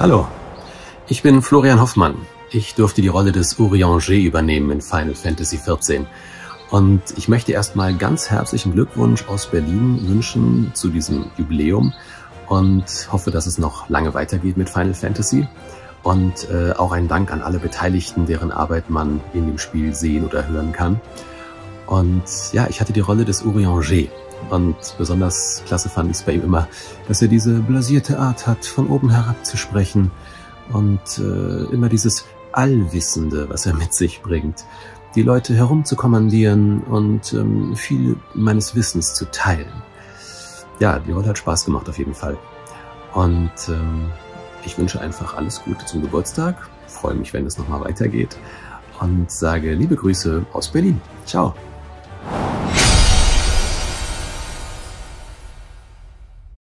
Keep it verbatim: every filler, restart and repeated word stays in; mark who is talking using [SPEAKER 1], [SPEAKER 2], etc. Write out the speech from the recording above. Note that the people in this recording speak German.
[SPEAKER 1] Hallo, ich bin Florian Hoffmann. Ich durfte die Rolle des Urianger übernehmen in Final Fantasy vierzehn. Und ich möchte erstmal ganz herzlichen Glückwunsch aus Berlin wünschen zu diesem Jubiläum und hoffe, dass es noch lange weitergeht mit Final Fantasy. Und äh, auch ein Dank an alle Beteiligten, deren Arbeit man in dem Spiel sehen oder hören kann. Und ja, ich hatte die Rolle des Urianger. Und besonders klasse fand ich es bei ihm immer, dass er diese blasierte Art hat, von oben herab zu sprechen und äh, immer dieses Allwissende, was er mit sich bringt, die Leute herumzukommandieren und ähm, viel meines Wissens zu teilen. Ja, die Rolle hat Spaß gemacht auf jeden Fall. Und ähm, ich wünsche einfach alles Gute zum Geburtstag, freue mich, wenn es nochmal weitergeht und sage liebe Grüße aus Berlin. Ciao!